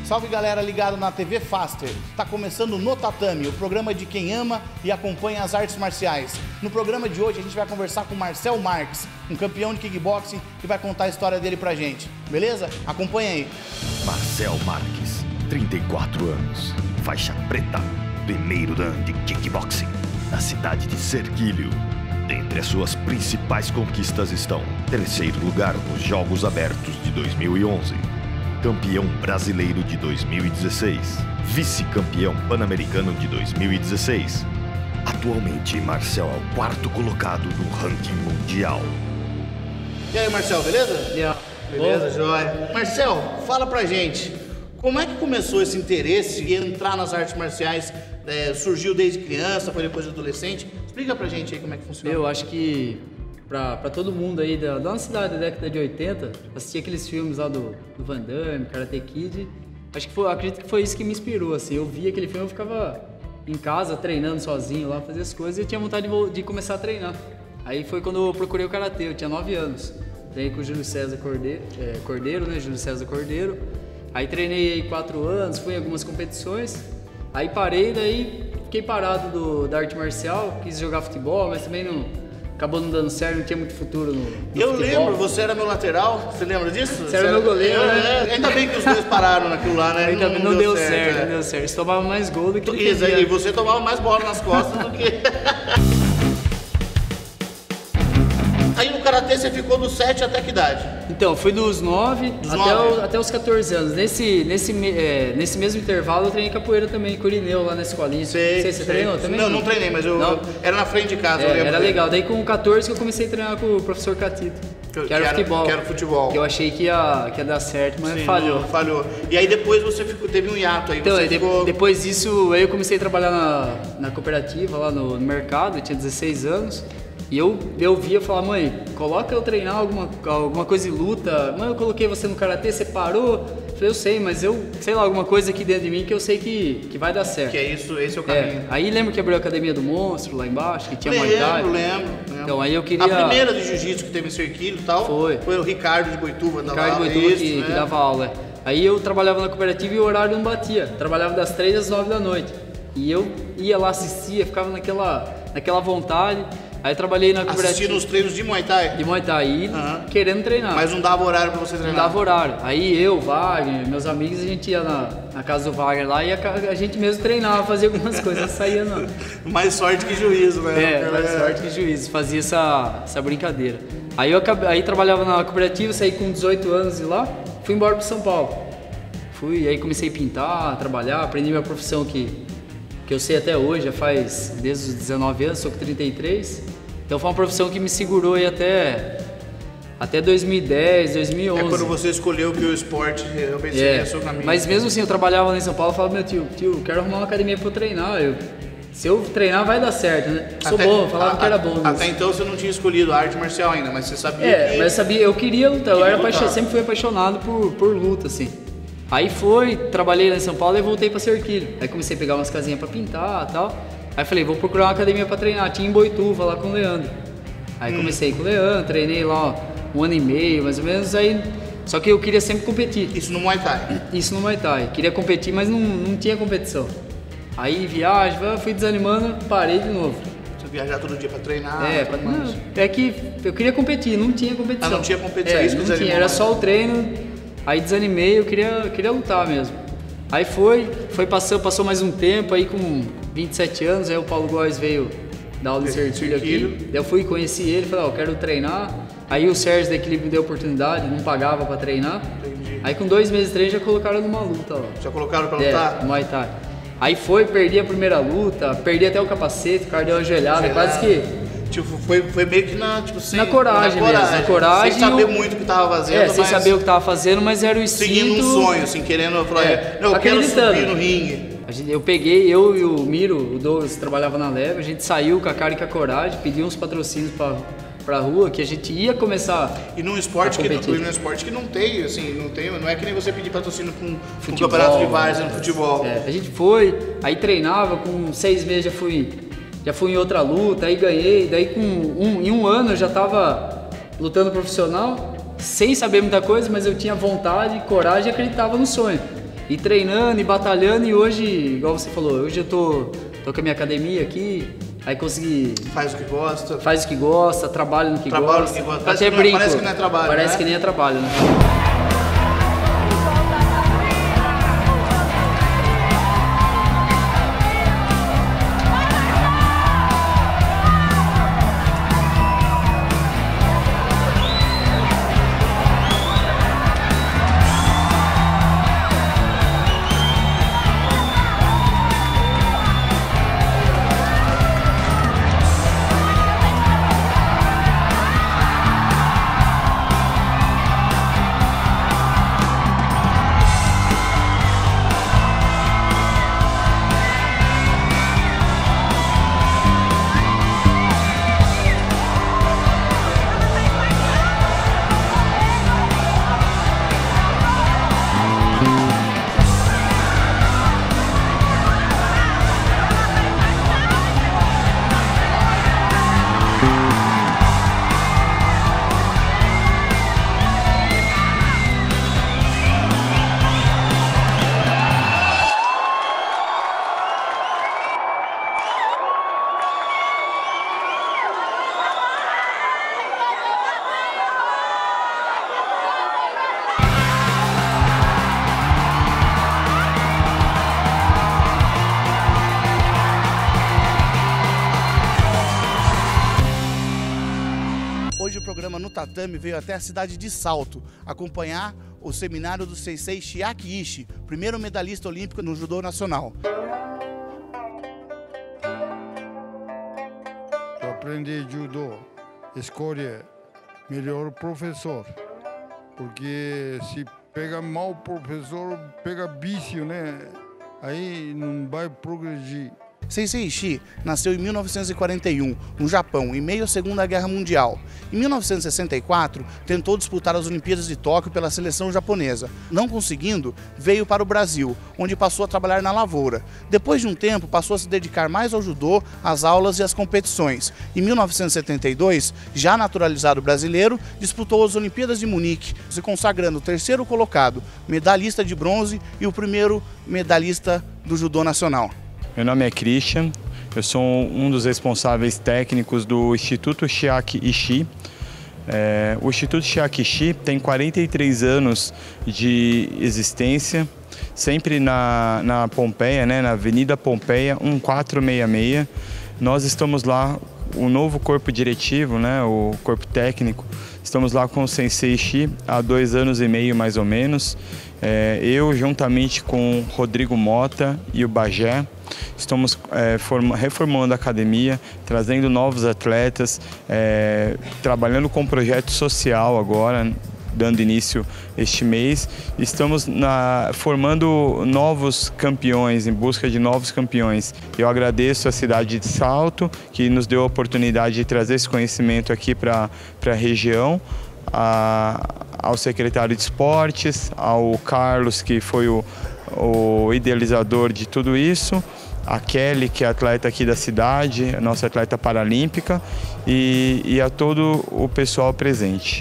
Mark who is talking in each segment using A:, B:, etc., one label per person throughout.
A: Salve galera ligado na TV Faster. Tá começando No Tatame, o programa de quem ama e acompanha as artes marciais. No programa de hoje a gente vai conversar com Marcel Marques, um campeão de kickboxing que vai contar a história dele pra gente. Beleza? Acompanha aí.
B: Marcel Marques, 34 anos, faixa preta, primeiro dan de kickboxing, na cidade de Serquilho. Dentre as suas principais conquistas estão: terceiro lugar nos Jogos Abertos de 2011, campeão brasileiro de 2016, vice-campeão pan-americano de 2016. Atualmente, Marcel é o quarto colocado no ranking mundial.
A: E aí, Marcel, beleza? Beleza,
C: Bom.
A: joia. Marcel, fala pra gente, como é que começou esse interesse em entrar nas artes marciais? Surgiu desde criança, foi depois de adolescente? Explica pra gente aí como é que funciona.
C: Eu acho que pra todo mundo aí da nossa cidade da década de 80, assistir aqueles filmes lá do Van Damme, Karate Kid, acredito que foi isso que me inspirou, assim. Eu via aquele filme, eu ficava em casa treinando sozinho lá, fazia as coisas e eu tinha vontade de começar a treinar. Aí foi quando eu procurei o Karatê, eu tinha 9 anos. Treinei com o Júlio César Cordeiro, né? Júlio César Cordeiro. Aí treinei aí 4 anos, fui em algumas competições. Aí parei, daí fiquei parado da arte marcial, quis jogar futebol, mas também acabou não dando certo, não tinha muito futuro no
A: Eu
C: futebol.
A: lembro, você era meu lateral, você lembra disso?
C: Você era meu goleiro, né?
A: Ainda bem que os dois pararam naquilo lá, né?
C: Ainda não deu certo,
A: é.
C: não deu certo. Você tomava mais gol do que ele
A: Isso,
C: fazia.
A: e você tomava mais bola nas costas do que... Aí no Karatê você ficou dos 7 até que idade?
C: Então, fui dos 9
A: Dos 9?
C: até os 14 anos. Nesse mesmo intervalo eu treinei capoeira também, com o Irineu lá na escolinha. Não sei se você treinou também?
A: Não treinei, mas eu era na frente de casa, eu lembro.
C: Era
A: dele.
C: legal. Daí com 14 que eu comecei a treinar com o professor Catito, que era futebol.
A: Que era futebol.
C: Que eu achei que ia dar certo, mas
A: Sim,
C: falhou.
A: Falhou. E aí depois você teve um hiato aí.
C: Então,
A: você ficou...
C: depois disso, aí eu comecei a trabalhar na cooperativa, lá no mercado, eu tinha 16 anos. E eu via e falava, mãe, coloca eu treinar alguma coisa de luta. Mãe, eu coloquei você no Karatê, você parou. Eu falei, eu sei, mas sei lá, alguma coisa aqui dentro de mim que eu sei que vai dar certo.
A: Que é isso, esse é o caminho.
C: Aí lembro que abriu a Academia do Monstro lá embaixo, que tinha Muay Thai.
A: Lembro.
C: Então aí eu queria...
A: A primeira de jiu-jitsu que teve em Serquilho e tal foi o Ricardo de Boituva.
C: Que dava aula. Aí eu trabalhava na cooperativa e o horário não batia. Trabalhava das 3 às 9 da noite. E eu ia lá, assistia, ficava naquela vontade. Aí trabalhei na cooperativa.
A: Assistindo os treinos de Muay Thai?
C: De Muay Thai, querendo treinar.
A: Mas não dava horário pra você treinar?
C: Não dava horário. Aí eu, Wagner, meus amigos, a gente ia na casa do Wagner lá e a gente mesmo treinava, fazia algumas coisas, saía não.
A: Mais sorte que juízo, né?
C: Mais sorte que juízo, fazia essa brincadeira. Aí trabalhava na cooperativa, saí com 18 anos de lá, fui embora para São Paulo. Aí comecei a pintar, a trabalhar, aprendi minha profissão que eu sei até hoje, já faz desde os 19 anos, sou com 33. Então foi uma profissão que me segurou aí até 2010, 2011.
A: É quando você escolheu que o esporte realmente seria o seu caminho.
C: Mas mesmo assim, eu trabalhava lá em São Paulo, eu falava, meu tio, quero arrumar uma academia para eu treinar. Se eu treinar, vai dar certo, né? Sou bom, eu falava que era bom.
A: Até então você não tinha escolhido a arte marcial ainda, mas você sabia que...
C: mas eu sabia, eu queria lutar, sempre fui apaixonado por luta, assim. Aí trabalhei lá em São Paulo e voltei pra Serquilho. Aí comecei a pegar umas casinhas pra pintar e tal. Aí falei, vou procurar uma academia pra treinar. Tinha em Boituva lá com o Leandro. Aí comecei com o Leandro, treinei lá 1 ano e meio, mais ou menos. Só que eu queria sempre competir.
A: Isso no Muay Thai?
C: Isso no Muay Thai. Queria competir, mas não tinha competição. Aí viagem, fui desanimando, parei de novo.
A: Você viajar todo dia pra treinar?
C: É que eu queria competir, não tinha competição.
A: Não tinha competição, isso que
C: não tinha, era só o treino. Aí desanimei, eu queria lutar mesmo. Aí passou mais um tempo, aí com 27 anos, aí o Paulo Góes veio dar aula de Serquilho aqui. Daí eu fui, conheci ele, falei, eu quero treinar. Aí o Sérgio da Equilíbrio me deu oportunidade, não pagava pra treinar.
A: Entendi.
C: Aí com 2 meses de treino já colocaram numa luta lá.
A: Já colocaram pra lutar?
C: Muay Thai. Aí perdi a primeira luta, perdi até o capacete, o cara deu uma joelhada, quase que...
A: Tipo, foi meio que na
C: coragem mesmo, na coragem.
A: Sem saber muito o que tava fazendo.
C: Sem saber o que tava fazendo, mas era o instinto.
A: Seguindo um sonho, assim, querendo falar, eu quero subir no ringue.
C: Eu e o Miro, o Douglas, trabalhava na Leve, a gente saiu com a cara e com a coragem, pediu uns patrocínios pra rua, que a gente ia começar.
A: E num esporte que não tem, assim, não é que nem você pedir patrocínio com um campeonato de várzea no futebol.
C: A gente foi, aí treinava, com 6 meses já fui em outra luta, aí ganhei, daí em um ano eu já tava lutando profissional, sem saber muita coisa, mas eu tinha vontade, coragem e acreditava no sonho. E treinando e batalhando, e hoje, igual você falou, hoje eu tô com a minha academia aqui, aí consegui...
A: Faz o que gosta.
C: Faz o que gosta, trabalha no que gosta.
A: Parece que não é trabalho,
C: Parece
A: né?
C: que nem é trabalho, né?
A: Hoje o programa No Tatame veio até a cidade de Salto acompanhar o seminário do Sensei Chiaki Ishii, primeiro medalhista olímpico no judô nacional.
D: Para aprender judô, escolhe melhor professor, porque se pega mal professor, pega vício, né? Aí não vai progredir.
A: Sensei Ishii nasceu em 1941, no Japão, em meio à Segunda Guerra Mundial. Em 1964, tentou disputar as Olimpíadas de Tóquio pela seleção japonesa. Não conseguindo, veio para o Brasil, onde passou a trabalhar na lavoura. Depois de um tempo, passou a se dedicar mais ao judô, às aulas e às competições. Em 1972, já naturalizado brasileiro, disputou as Olimpíadas de Munique, se consagrando o terceiro colocado, medalhista de bronze e o primeiro medalhista do judô nacional.
E: Meu nome é Christian, eu sou um dos responsáveis técnicos do Instituto Chiaki Ishii. O Instituto Chiaki Ishii tem 43 anos de existência, sempre na Pompeia, né, na Avenida Pompeia 1466. Nós estamos lá, o novo corpo diretivo, né, o corpo técnico, estamos lá com o Sensei Ishii há 2 anos e meio mais ou menos. Eu, juntamente com Rodrigo Mota e o Bagé, estamos reformando a academia, trazendo novos atletas, trabalhando com um projeto social agora, dando início este mês. Estamos formando novos campeões, em busca de novos campeões. Eu agradeço a cidade de Salto, que nos deu a oportunidade de trazer esse conhecimento aqui para a região, ao secretário de esportes, ao Carlos, que foi o idealizador de tudo isso, a Kelly, que é atleta aqui da cidade, a nossa atleta paralímpica, e a todo o pessoal presente.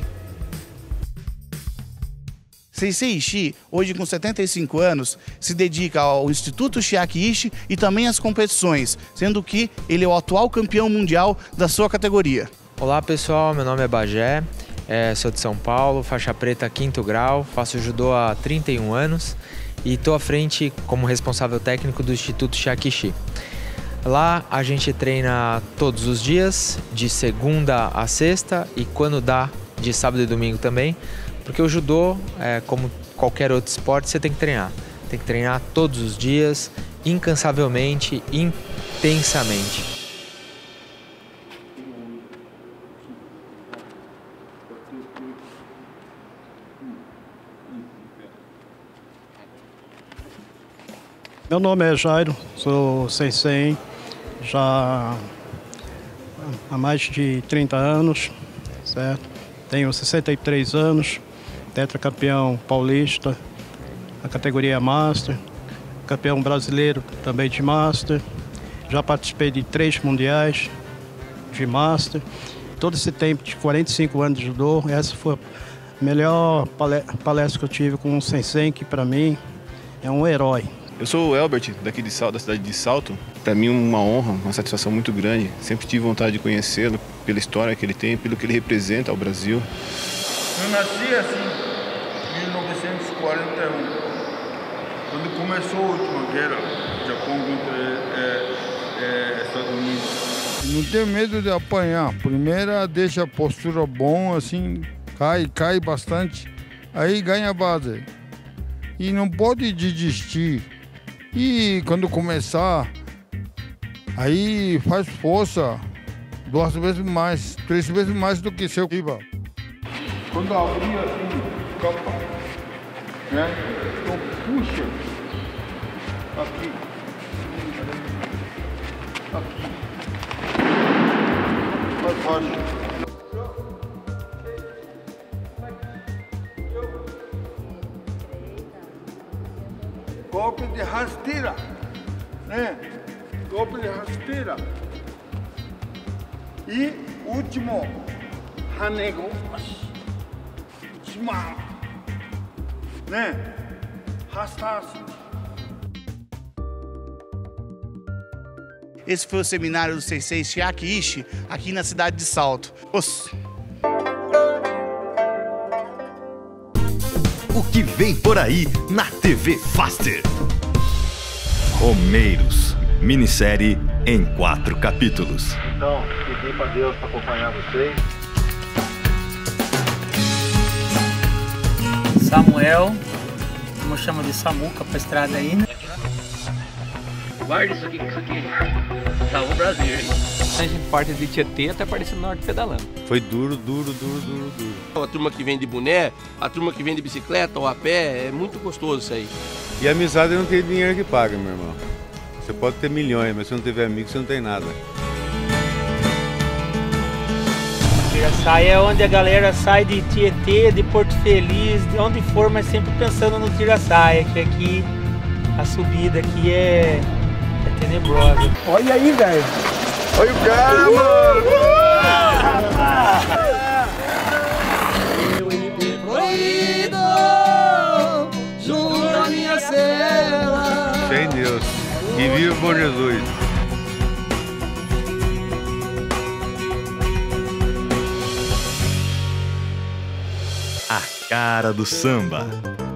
A: Sensei Ishii, hoje com 75 anos, se dedica ao Instituto Chiaki Ishii e também às competições, sendo que ele é o atual campeão mundial da sua categoria.
F: Olá pessoal, meu nome é Bagé, sou de São Paulo, faixa preta 5º grau, faço judô há 31 anos e estou à frente como responsável técnico do Instituto Chiaki Ishii. Lá a gente treina todos os dias, de segunda a sexta e quando dá, de sábado e domingo também, porque o judô, como qualquer outro esporte, você tem que treinar. Tem que treinar todos os dias, incansavelmente, intensamente.
G: Meu nome é Jairo, sou sensei já há mais de 30 anos, certo? Tenho 63 anos, tetracampeão paulista, na categoria Master, campeão brasileiro também de Master, já participei de 3 mundiais de Master. Todo esse tempo de 45 anos de judô, essa foi a melhor palestra que eu tive com um sensei, que para mim é um herói.
H: Eu sou o Elbert, daqui de Salto, da cidade de Salto. Para mim é uma honra, uma satisfação muito grande. Sempre tive vontade de conhecê-lo pela história que ele tem, pelo que ele representa ao Brasil.
D: Eu nasci assim, em 1941, quando começou a última guerra, Japão contra Estados Unidos. Não tem medo de apanhar. Primeiro deixa a postura bom, assim, cai bastante, aí ganha base. E não pode desistir. E quando começar, aí faz força 2 vezes mais, 3 vezes mais do que seu rival. Quando abrir assim, capa, né? Então puxa aqui. Mais fácil. Golpe de rasteira, né? Golpe de rasteira. E último, hanego, última, né? Rastaço.
A: Esse foi o seminário do Sensei Chiaki Ishii, aqui na cidade de Salto.
B: O que vem por aí na TV Faster? Romeiros, minissérie em 4 capítulos.
I: Então, pedi para Deus para acompanhar vocês.
J: Samuel, como chama de Samuca pra estrada aí, né?
K: Guarda isso aqui, que isso aqui salvou o Brasil, hein?
L: A gente parte de Tietê até Aparecida do Norte pedalando.
M: Foi duro.
N: A turma que vem de boné, a turma que vem de bicicleta ou a pé, é muito gostoso isso aí.
M: E a amizade não tem dinheiro que paga, meu irmão. Você pode ter milhões, mas se não tiver amigo, você não tem nada.
J: Tiraçaia é onde a galera sai de Tietê, de Porto Feliz, de onde for, mas sempre pensando no Tiraçaia, que aqui a subida aqui é tenebrosa.
D: Olha aí, velho. Olha o cara, mano.
O: Proibido, junto à minha cela.
M: Sem Deus. E viva o Bom Jesus.
B: A cara do samba.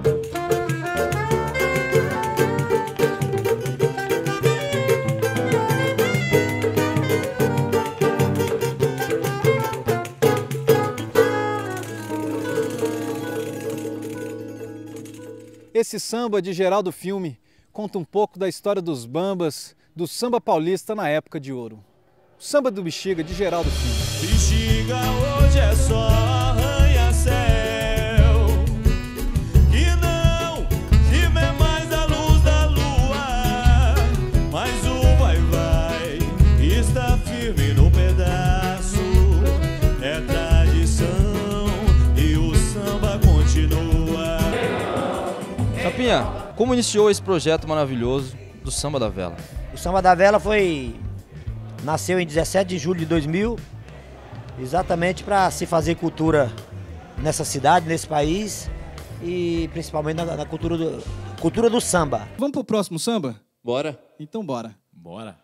P: Esse samba de Geraldo Filme conta um pouco da história dos bambas, do samba paulista na época de ouro. O samba do Bexiga de Geraldo Filme.
O: Bexiga hoje é só arranha-céu, que não se vê mais a luz da lua, mas o vai-vai está firme no pedaço, é tradição e o samba continua.
Q: Capinha, como iniciou esse projeto maravilhoso do Samba da Vela?
R: O Samba da Vela nasceu em 17 de julho de 2000, exatamente para se fazer cultura nessa cidade, nesse país e principalmente na cultura do samba.
P: Vamos pro próximo samba?
Q: Bora.
P: Então bora.
O: Bora.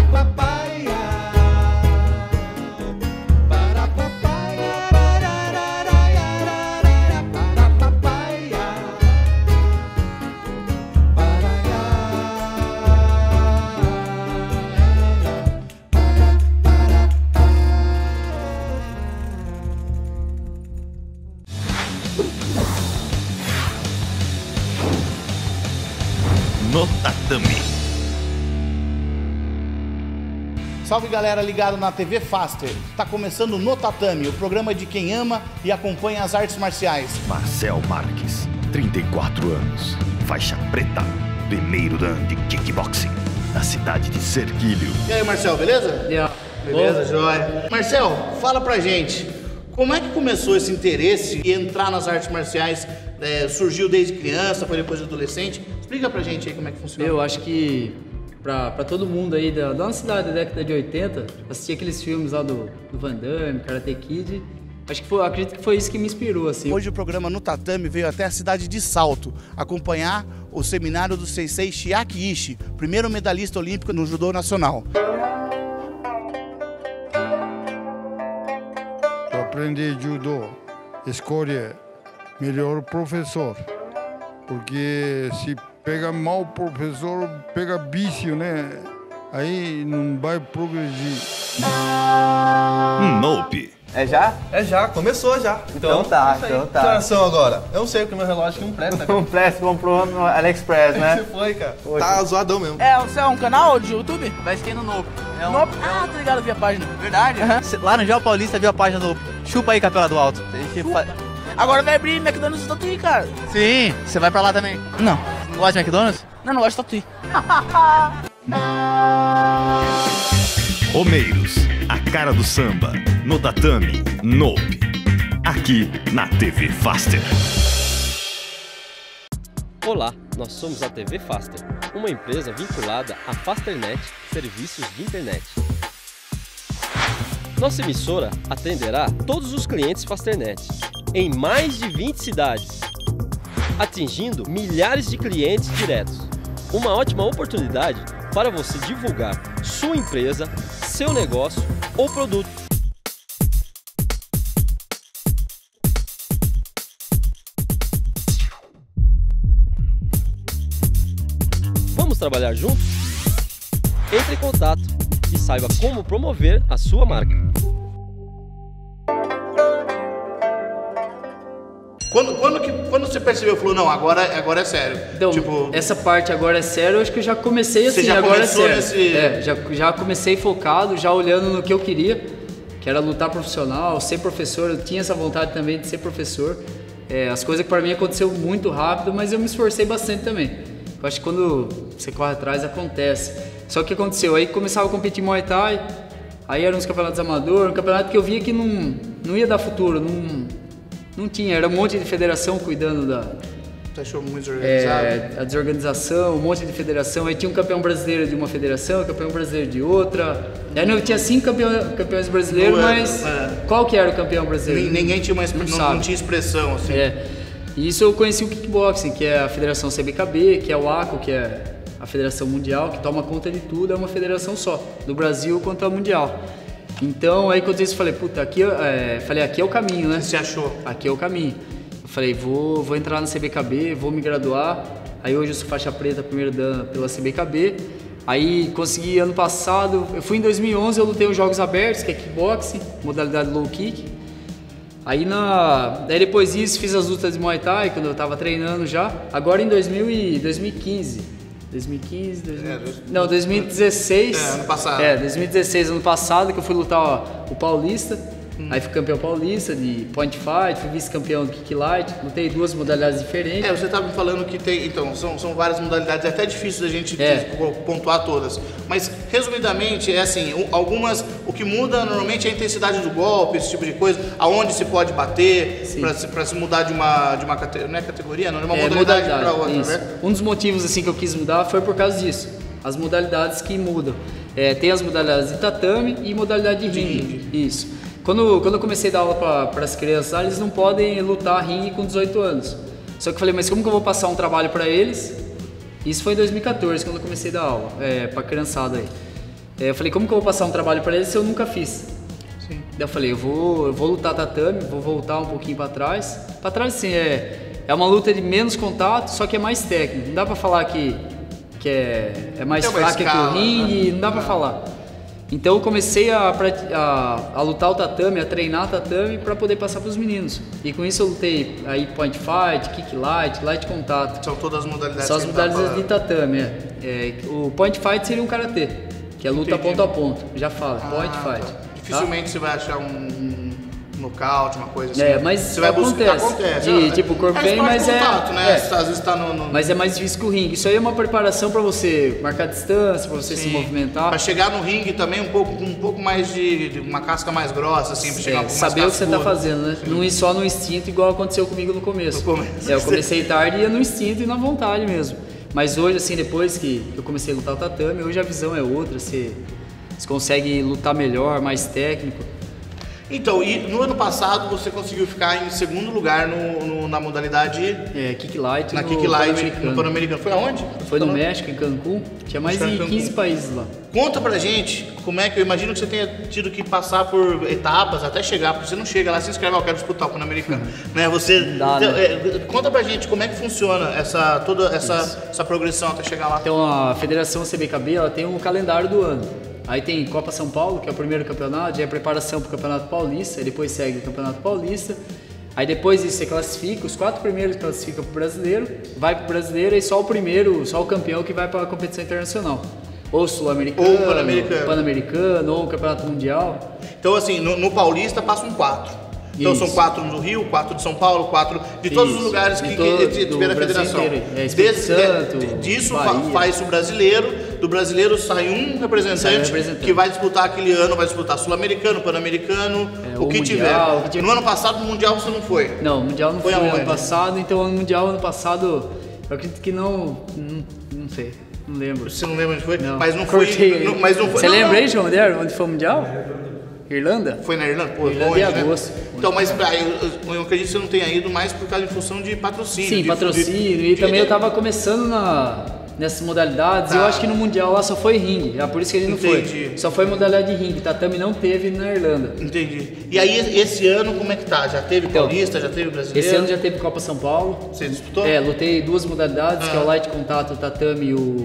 B: No tatame.
A: Salve galera ligado na TV Faster. Tá começando No Tatame, o programa de quem ama e acompanha as artes marciais.
B: Marcel Marques, 34 anos, faixa preta, primeiro dan de kickboxing, na cidade de Serquilho.
A: E aí, Marcel, beleza? Beleza, joia. Marcel, fala pra gente, como é que começou esse interesse em entrar nas artes marciais? Surgiu desde criança, foi depois de adolescente? Explica pra gente aí como é que funciona.
C: Eu acho que pra todo mundo aí da nossa cidade da década de 80, assistir aqueles filmes lá do Van Damme, Karate Kid, Acho que acredito que foi isso que me inspirou, assim.
A: Hoje o programa No Tatame veio até a cidade de Salto acompanhar o seminário do sensei Chiaki Ishii, primeiro medalhista olímpico no judô nacional.
D: Para aprender judô, escolhe melhor professor, porque se pega mal professor, pega vício, né? Aí não vai progredir.
B: Nope.
S: É já? É já, começou já. Então tá. Que horas são agora? Eu não sei, porque meu relógio aqui empresta. Um presta, comprou no AliExpress, né? Você foi, cara. Foi. Tá zoadão mesmo.
T: Você é um canal de YouTube? Vai ser no Nope. Nope? Ah, tá ligado, vi a página. Verdade? Lá no Geo Paulista, viu a página do Chupa aí, Capela do Alto. Agora vai abrir McDonald's do Tatuí, cara. Sim, você vai pra lá também? Não. Não gosta de McDonald's? Não gosto de Tatuí.
B: Romeiros, a cara do samba, no tatame, Nope. Aqui na TV Faster.
U: Olá, nós somos a TV Faster, uma empresa vinculada à Fasternet Serviços de Internet. Nossa emissora atenderá todos os clientes Fasternet em mais de 20 cidades, atingindo milhares de clientes diretos. Uma ótima oportunidade para você divulgar sua empresa, seu negócio ou produto. Vamos trabalhar juntos? Entre em contato e saiba como promover a sua marca.
A: Quando você percebeu, falou, não, agora é sério.
C: Então, tipo, essa parte agora é sério, eu acho que eu já comecei assim, já agora é sério. Já comecei focado, já olhando no que eu queria, que era lutar profissional, ser professor, eu tinha essa vontade também de ser professor. As coisas que para mim aconteceu muito rápido, mas eu me esforcei bastante também. Eu acho que quando você corre atrás, acontece. Só que o que aconteceu? Aí começava a competir em Muay Thai, aí eram uns campeonatos amadores, um campeonato que eu via que não ia dar futuro, não tinha, era um monte de federação cuidando da...
A: Você achou muito desorganizado?
C: A desorganização, um monte de federação, aí tinha um campeão brasileiro de uma federação, um campeão brasileiro de outra, aí não tinha 5 campeões brasileiros, mas qual que era o campeão brasileiro?
A: Ninguém tinha não tinha expressão, assim.
C: E isso eu conheci o kickboxing, que é a federação CBKB, que é o ACO, que é a federação mundial, que toma conta de tudo, é uma federação só, do Brasil quanto a mundial. Então, aí quando eu disse, falei, puta, aqui é o caminho, né?
A: Você achou?
C: Aqui é o caminho. Eu falei, vou entrar na CBKB, vou me graduar. Aí hoje eu sou faixa preta primeiro dan pela CBKB. Aí consegui ano passado, eu fui em 2011, eu lutei os Jogos Abertos, que é kickboxing, modalidade low kick. Aí depois disso fiz as lutas de Muay Thai, quando eu tava treinando já. Agora em 2015. 2016.
A: Ano passado.
C: 2016, ano passado, que eu fui lutar o Paulista. Aí fui campeão paulista de Point Fight, fui vice-campeão do Kick Light, lutei 2 modalidades diferentes.
A: Você estava me falando que tem, então, são várias modalidades, é até difícil da gente pontuar todas. Mas, resumidamente, algumas, o que muda normalmente é a intensidade do golpe, esse tipo de coisa, aonde se pode bater, para se mudar de uma categoria, não é categoria, não, de uma modalidade para outra,
C: isso.
A: né?
C: Um dos motivos, assim, que eu quis mudar foi por causa disso, as modalidades que mudam. Tem as modalidades de tatame e modalidade de ringue, isso. Quando eu comecei a dar aula para as crianças, eles não podem lutar ringue com 18 anos. Só que eu falei, mas como que eu vou passar um trabalho para eles? Isso foi em 2014, quando eu comecei a dar aula para a criançada aí. Eu falei, como que eu vou passar um trabalho para eles se eu nunca fiz? Sim. Daí eu falei, eu vou lutar tatame, vou voltar um pouquinho para trás. Para trás, sim, é uma luta de menos contato, só que é mais técnico. Não dá para falar que é mais fraca que o ringue, não dá para falar. Então eu comecei a lutar o tatame, a treinar tatame para poder passar para os meninos. E com isso eu lutei aí Point Fight, Kick Light, Light Contato.
A: São todas as modalidades.
C: São as modalidades de tatame, o Point Fight seria um karatê, que é luta ponto a ponto. Já fala, Point Fight.
A: Dificilmente você vai achar um nocaute, uma coisa assim.
C: Mas
A: você vai buscar, acontece.
C: Tipo, o corpo bem, mas
A: contato, né? Às vezes tá no...
C: Mas é mais difícil que o ringue. Isso aí é uma preparação para você marcar distância, para você se movimentar.
A: Para chegar no ringue também um pouco mais de uma casca mais grossa, assim, para chegar um pouco
C: saber
A: mais
C: o que você tá fazendo, né? Não ir só no instinto, igual aconteceu comigo no começo. Eu comecei tarde e ia no instinto e na vontade mesmo. Mas hoje, assim, depois que eu comecei a lutar o tatame, hoje a visão é outra, você consegue lutar melhor, mais técnico.
A: Então, e no ano passado você conseguiu ficar em segundo lugar na modalidade...
C: Kick Light
A: no Pan-Americano. Foi aonde?
C: Foi no México, em Cancún. Tinha mais de 15 países lá.
A: Conta pra gente como é que... Eu imagino que você tenha tido que passar por etapas até chegar, porque você não chega lá, se inscreve, eu quero disputar o Pan-Americano. Né? Conta pra gente como é que funciona toda essa progressão até chegar lá.
C: Então, a Federação CBKB, ela tem um calendário do ano. Aí tem Copa São Paulo, que é o primeiro campeonato, já é preparação para o Campeonato Paulista, depois segue o Campeonato Paulista. Aí depois disso você classifica, os 4 primeiros classificam para o brasileiro, vai para o brasileiro e só o campeão que vai para a competição internacional. Ou sul-americano, ou pan-americano, ou Campeonato Mundial.
A: Então assim, no Paulista passam 4. Então são 4 do Rio, 4 de São Paulo, 4 de todos os lugares que tiver a federação. Disso faz o brasileiro, do brasileiro sai um representante que vai disputar aquele ano, vai disputar sul-americano, pan-americano, o que mundial, tiver. No ano passado, no Mundial você não foi?
C: Não, o Mundial não foi no ano passado, então no Mundial ano passado, eu acredito que não sei, não lembro.
A: Você não lembra onde foi?
C: Não.
A: Mas não foi.
C: Você lembra aí, João, onde foi o Mundial? Irlanda?
A: Foi na Irlanda? Pô,
C: Irlanda longe, em agosto.
A: Né? Então, mas eu acredito que você não tenha ido mais por causa de função de patrocínio.
C: Sim, patrocínio. E também eu tava começando nessas modalidades. Eu acho que no Mundial lá só foi ringue. Por isso que ele não foi. Só foi modalidade de ringue. Tatame não teve na Irlanda.
A: Entendi. E aí, esse ano, como é que tá? Já teve Paulista, já teve Brasileiro?
C: Esse ano já teve Copa São Paulo.
A: Você disputou?
C: Lutei 2 modalidades, que é o Light Contato, o Tatame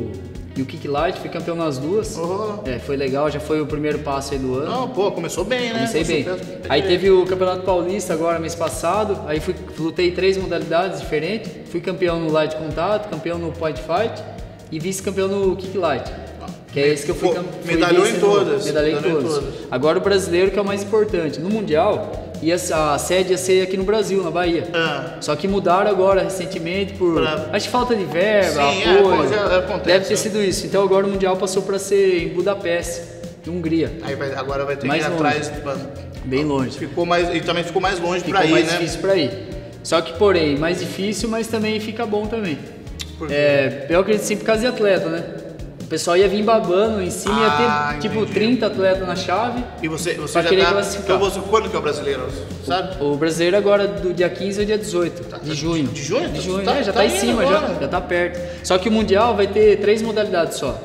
C: e o Kick Light, fui campeão nas 2. Foi legal, já foi o primeiro passo aí do ano.
A: Não, pô, começou bem, né?
C: Comecei bem. Aí teve o Campeonato Paulista agora, mês passado, aí lutei 3 modalidades diferentes, fui campeão no Light Contato, campeão no Point Fight e vice-campeão no Kick Light. Que é esse que eu fui
A: medalhou em todas.
C: Medalhei em todas. Agora o brasileiro que é o mais importante. No Mundial, a sede ia ser aqui no Brasil, na Bahia. Só que mudaram agora recentemente por... Acho que falta de verba, apoio. Deve ter sido isso. Então agora o Mundial passou para ser em Budapeste, na Hungria.
A: Aí agora vai ter que ir atrás...
C: Bem longe.
A: E também ficou mais longe para ir, né?
C: Ficou mais difícil para ir. Só que, porém, mais difícil, mas também fica bom também.
A: Por quê?
C: Eu acredito sim por causa de atleta, né? O pessoal ia vir babando em cima, ia ter tipo 30 atletas na chave.
A: E você já
C: querer classificar.
A: Então quando que é o brasileiro, sabe?
C: O brasileiro agora do dia 15 ao dia 18 de junho.
A: De junho?
C: De junho, já tá em cima, já tá perto. Só que o Mundial vai ter 3 modalidades só.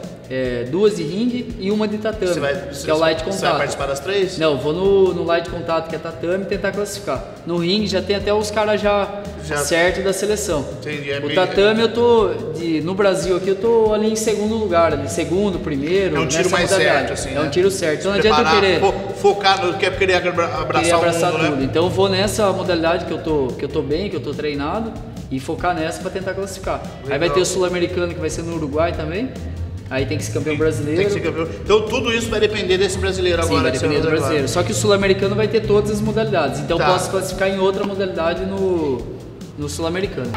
C: 2 de ringue e 1 de tatame, que é o Light Contato.
A: Você vai participar das 3?
C: Não, vou no Light Contato, que é tatame, e tentar classificar. No ringue já tem até os caras já certo da seleção.
A: Entendi.
C: O tatame eu tô, no Brasil aqui, eu tô ali em segundo lugar, segundo, primeiro.
A: É um tiro mais certo, assim,
C: É um tiro certo. Então não adianta eu querer...
A: Focar no que é querer abraçar
C: tudo,
A: né?
C: Então eu vou nessa modalidade que eu tô bem, que eu tô treinado, e focar nessa para tentar classificar. Legal. Aí vai ter o Sul-Americano, que vai ser no Uruguai também. Aí tem que ser campeão brasileiro.
A: Tem que ser campeão. Então tudo isso vai depender desse brasileiro agora.
C: Sim, vai depender do brasileiro. Só que o sul-americano vai ter todas as modalidades. Então posso classificar em outra modalidade no sul-americano.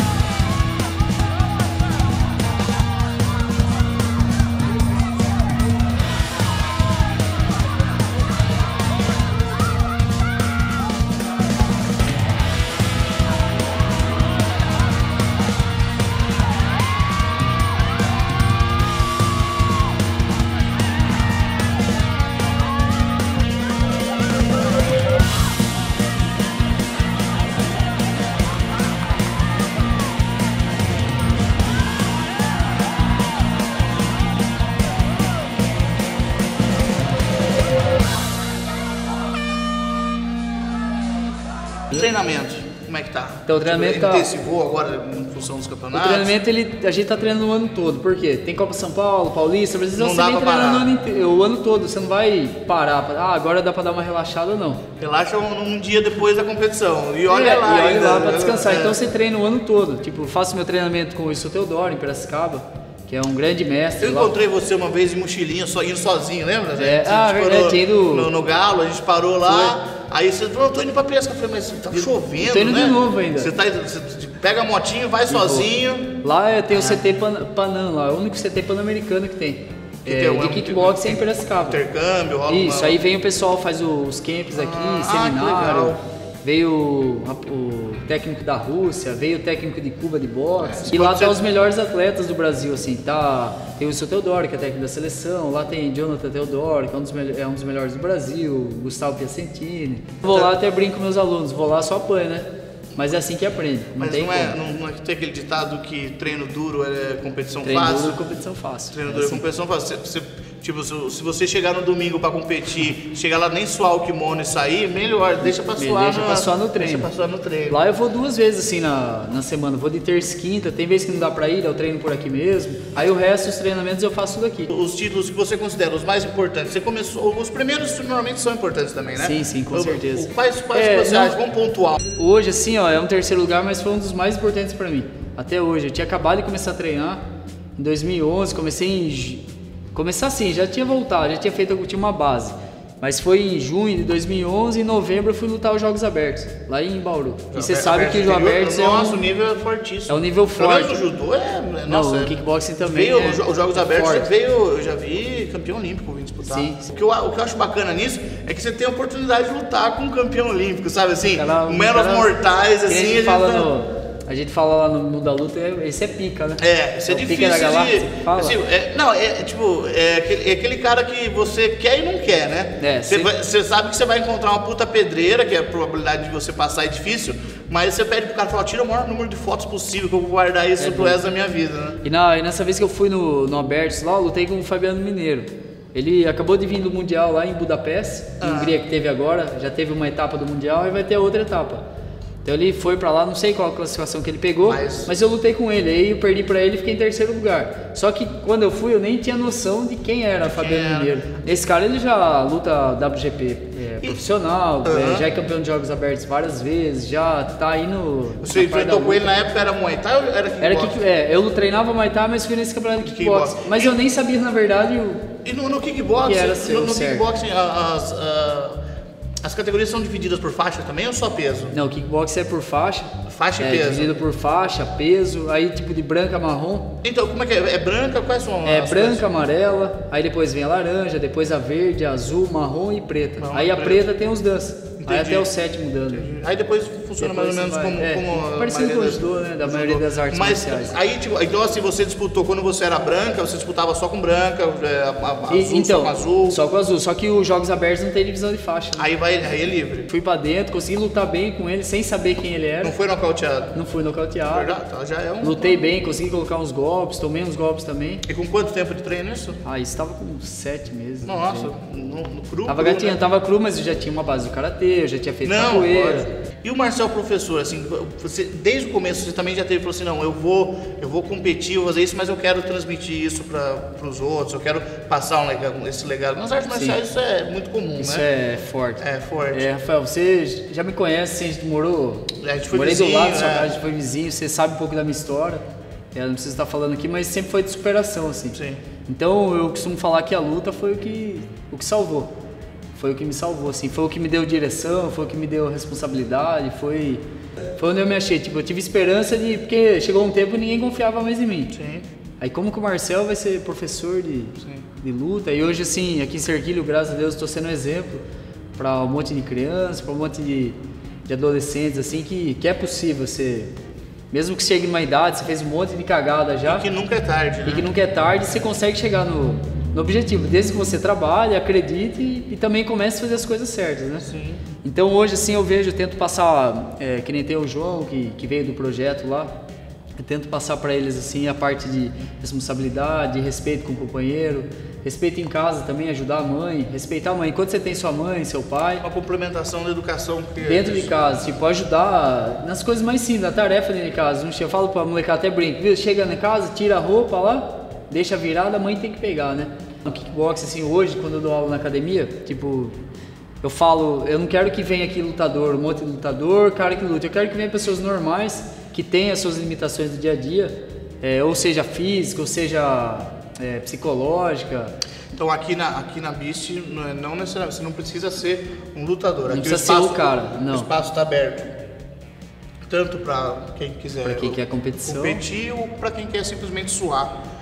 A: Treinamento, como é que tá?
C: Então o treinamento
A: tá... intensivou agora em função dos campeonatos?
C: O treinamento a gente tá treinando o ano todo, por quê? Tem Copa São Paulo, Paulista, Brasil,
A: não dá pra parar.
C: O ano todo, você não vai parar, agora dá pra dar uma relaxada, não.
A: Relaxa um dia depois da competição e olha lá.
C: Pra descansar, então você treina o ano todo, tipo, faço meu treinamento com o Wilson Teodoro em Piracicaba, que é um grande mestre.
A: Eu encontrei você uma vez em mochilinha, indo sozinho, lembra?
C: Verdade,
A: no Galo, a gente parou lá. Aí você falou, tô indo pra pesca. Eu falei, mas tá chovendo,
C: tô indo de novo ainda.
A: Você pega a motinho, vai sozinho.
C: Lá tem o CT Panam, lá, é o único CT pan-americano que tem. De kickboxing em Piracicaba.
A: Intercâmbio, rola.
C: Isso, aí vem o pessoal, faz os camps aqui, seminário. veio o técnico da Rússia, veio o técnico de Cuba de boxe. E lá tá os melhores atletas do Brasil, assim, tem o seu Teodoro, que é técnico da seleção, lá tem Jonathan Teodoro, que é um dos melhores do Brasil, Gustavo Piacentini. Vou lá até brinco com meus alunos, vou lá só apanho, né? Mas é assim que aprende.
A: Mas não é que tem aquele ditado que treino duro é competição fácil?
C: Treino duro é competição fácil.
A: Treino duro é competição fácil. Tipo, se você chegar no domingo pra competir, chegar lá nem suar o kimono e sair, melhor, deixa pra suar.
C: Deixa pra suar no treino.
A: Deixa pra suar no treino.
C: Lá eu vou 2 vezes assim na semana, vou de terça e quinta, tem vezes que não dá pra ir, eu treino por aqui mesmo. Aí o resto dos treinamentos eu faço tudo aqui.
A: Os títulos que você considera os mais importantes, você começou, os primeiros normalmente são importantes também, né?
C: Sim, com certeza.
A: Quais você acha? Vamos pontuar.
C: Hoje assim, ó, é um 3º lugar, mas foi um dos mais importantes pra mim. Até hoje, eu tinha acabado de começar a treinar, em 2011, Começar assim, já tinha voltado, já tinha uma base. Mas foi em junho de 2011, em novembro eu fui lutar os Jogos Abertos, lá em Bauru. E você sabe que os Jogos Abertos
A: o nível é fortíssimo.
C: É um nível forte.
A: Mas o judô
C: o kickboxing também
A: os Jogos Abertos eu já vi campeão olímpico vir disputar. Sim. O que eu acho bacana nisso é que você tem a oportunidade de lutar com um campeão olímpico, sabe assim? Meros mortais, assim.
C: A gente fala lá no mundo da luta, esse é pica, né?
A: Esse é difícil
C: pica da galáxia,
A: assim, é aquele cara que você quer e não quer, né? Você sabe que você vai encontrar uma puta pedreira, que a probabilidade de você passar é difícil, mas você pede pro cara falar, tira o maior número de fotos possível, que eu vou guardar isso pro resto da minha vida, né?
C: E nessa vez que eu fui no Abertos lá, eu lutei com o Fabiano Mineiro. Ele acabou de vir do Mundial lá em Budapeste, em Hungria, que teve agora, já teve uma etapa do Mundial e vai ter outra etapa. Então ele foi pra lá, não sei qual a classificação que ele pegou, mas eu lutei com ele, aí eu perdi pra ele e fiquei em 3º lugar. Só que quando eu fui, eu nem tinha noção de quem era Fabiano Mineiro. Esse cara, ele já luta WGP profissional, já é campeão de Jogos Abertos várias vezes, já tá aí no...
A: Você enfrentou com ele na época, era Muay Thai ou era kickboxing?
C: Eu treinava Muay Thai, mas fui nesse campeonato de kickboxing. Mas eu nem sabia, na verdade,
A: E no kickboxing, kickboxing as categorias são divididas por faixa também ou só peso?
C: Não, o kickboxing é por faixa.
A: Faixa e peso?
C: Dividido por faixa, peso, aí tipo de branca, marrom.
A: Então, como é que é? É branca? Quais são as
C: branca,
A: coisas?
C: Amarela, aí depois vem a laranja, depois a verde, a azul, marrom e preta. Aí a preta tem os danças. Aí até o 7º dando.
A: Aí depois funciona mais ou menos como
C: parecido com o judô, né? Da maioria das artes marciais.
A: Aí, então assim, você disputou, quando você era branca, você disputava só com branca, azul, só com azul?
C: Só com azul, só que os Jogos Abertos não tem divisão de faixa. Né?
A: Aí é livre.
C: Fui pra dentro, consegui lutar bem com ele, sem saber quem ele era.
A: Não foi nocauteado?
C: Não fui nocauteado.
A: Verdade, então já é
C: Lutei bem, consegui colocar uns golpes, tomei uns golpes também.
A: E com quanto tempo de treino isso?
C: Isso tava com 7 meses.
A: Nossa, no cru?
C: Tava gatinho, né? Tava cru, mas eu já tinha uma base do karatê, eu já tinha feito capoeira.
A: E o Marcel professor, assim, você, desde o começo você também já falou assim, não, eu vou competir, eu vou fazer isso, mas eu quero transmitir isso para os outros, eu quero passar esse legado. Nas artes marciais isso é muito comum,
C: isso
A: né?
C: É forte.
A: É forte.
C: Rafael, você já me conhece, a gente morou,
A: a gente foi
C: morei
A: vizinho,
C: do lado, a gente foi vizinho, você sabe um pouco da minha história, não precisa estar falando aqui, mas sempre foi de superação, assim.
A: Sim.
C: Então eu costumo falar que a luta foi o que salvou. Foi o que me salvou, assim, foi o que me deu direção, foi o que me deu responsabilidade, foi onde eu me achei, tipo, eu tive esperança porque chegou um tempo que ninguém confiava mais em mim.
A: Sim.
C: Aí como que o Marcel vai ser professor de luta, e hoje assim, aqui em Serquilho, graças a Deus, estou sendo um exemplo para um monte de crianças, para um monte de adolescentes, assim, que é possível ser, mesmo que chegue numa idade, você fez um monte de cagada já.
A: E que nunca é tarde, né?
C: E que nunca é tarde, você consegue chegar no objetivo, desde que você trabalhe, acredite e também comece a fazer as coisas certas, né?
A: Sim.
C: Então hoje assim eu tento passar, que nem tem o João que veio do projeto lá, eu tento passar para eles assim a parte de responsabilidade, respeito com o companheiro, respeito em casa também, ajudar a mãe, respeitar a mãe. Enquanto você tem sua mãe, seu pai...
A: Uma complementação da educação.
C: Dentro de casa, tipo, ajudar nas coisas mais simples, na tarefa dentro de casa. Eu falo pra molecada, até brinco, viu? Chega na casa, tira a roupa lá, deixa virada, a mãe tem que pegar, né? No kickboxing, assim, hoje, quando eu dou aula na academia, tipo, eu falo, eu não quero que venha aqui lutador, um monte de lutador, cara que luta. Eu quero que venha pessoas normais, que tenham as suas limitações do dia a dia, ou seja física, ou seja psicológica.
A: Então aqui na Beast, não necessariamente, você não precisa ser um lutador.
C: Não
A: aqui
C: precisa ser o cara, não.
A: O espaço está aberto. Tanto para quem quiser
C: quer competição,
A: competir ou para quem quer simplesmente suar.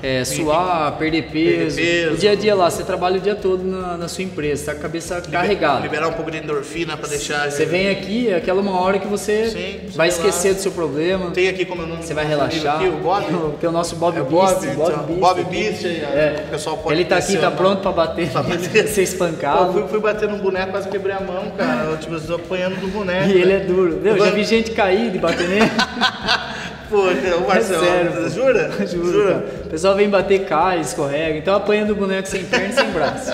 C: suar, perder peso. O dia a dia lá, você trabalha o dia todo na sua empresa, tá com a cabeça carregada.
A: Liberar um pouco de endorfina para deixar...
C: Você vem aqui, é aquela uma hora que você vai esquecer do seu problema.
A: Tem aqui como eu não...
C: Você vai relaxar.
A: Aqui, o Bob?
C: Tem o nosso Bob Beast.
A: Bob Beast. O pessoal pode
C: ele tá aqui, tá pronto para bater, ser espancado.
A: Eu fui bater num boneco, quase quebrei a mão, cara. Eu estou apanhando do boneco.
C: E ele é duro. Eu já vi gente cair de bater nele.
A: Pô, o Marcelo,
C: sério,
A: jura?
C: Juro. O pessoal vem bater, cai, escorrega. Então apanhando o boneco sem perna e sem braço.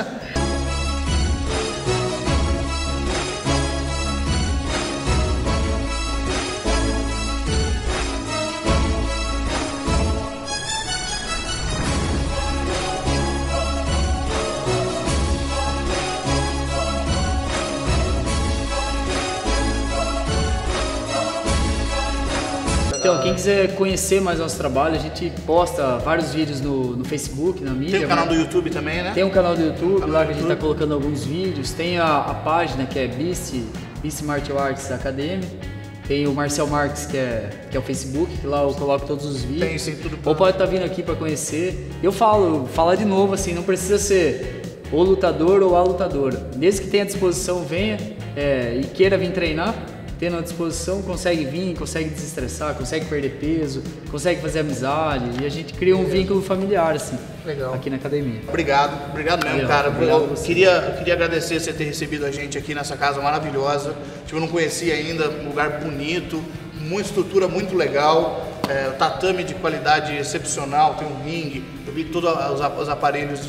C: Então, quem quiser conhecer mais nosso trabalho, a gente posta vários vídeos no Facebook, na mídia.
A: Tem o canal do YouTube também, né?
C: Tem um canal do YouTube lá que a gente tá colocando alguns vídeos. Tem a página que é Beast Martial Arts Academy. Tem o Marcel Marques, que é o Facebook, que lá eu coloco todos os vídeos.
A: Tem, sim, tudo.
C: Ou pode estar vindo aqui para conhecer. Eu falar de novo, assim, não precisa ser o lutador ou a lutadora. Desde que tenha disposição, venha e queira vir treinar. Tendo à disposição, consegue vir, consegue desestressar, consegue perder peso, consegue fazer amizade e a gente cria um vínculo familiar assim, aqui na academia.
A: Obrigado mesmo, cara. Eu queria agradecer você ter recebido a gente aqui nessa casa maravilhosa. Eu não conhecia ainda, um lugar bonito, uma estrutura muito legal, o tatame de qualidade excepcional, tem um ringue, eu vi todos os aparelhos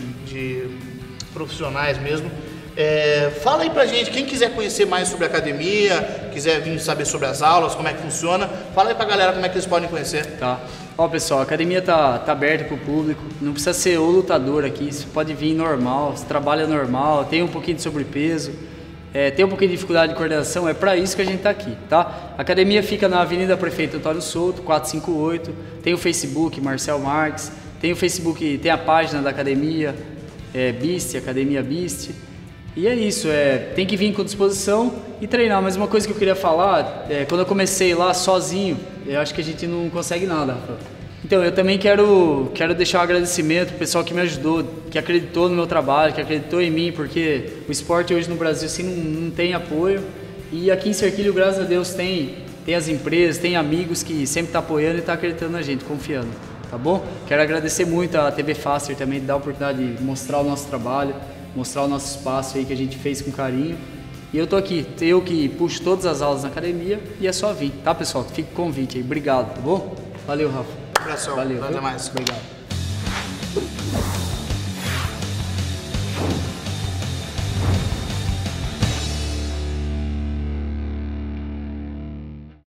A: de profissionais mesmo. Fala aí pra gente, quem quiser conhecer mais sobre a academia, quiser vir saber sobre as aulas, como é que funciona, fala aí pra galera como é que eles podem conhecer.
C: Tá. Ó pessoal, a academia tá aberta pro público, não precisa ser o lutador aqui, você pode vir normal, você trabalha normal, tem um pouquinho de sobrepeso, tem um pouquinho de dificuldade de coordenação, é pra isso que a gente tá aqui, tá? A academia fica na Avenida Prefeito Antônio Souto, 458, tem o Facebook Marcel Marques, tem o Facebook, tem a página da academia, Beast, Academia Beast. E é isso, tem que vir com disposição e treinar. Mas uma coisa que eu queria falar, quando eu comecei lá sozinho, eu acho que a gente não consegue nada, Rafael. Então eu também quero deixar um agradecimento pro pessoal que me ajudou, que acreditou no meu trabalho, que acreditou em mim, porque o esporte hoje no Brasil assim não tem apoio. E aqui em Serquilho, graças a Deus, tem as empresas, tem amigos que sempre estão apoiando e estão acreditando na gente, confiando, tá bom? Quero agradecer muito a TV Faster também, de dar a oportunidade de mostrar o nosso trabalho, mostrar o nosso espaço aí que a gente fez com carinho. E eu tô aqui, eu que puxo todas as aulas na academia e é só vir, tá pessoal? Fica o convite aí, obrigado, tá bom? Valeu, Rafa.
A: Um abração,
C: valeu,
A: até mais.
C: Obrigado.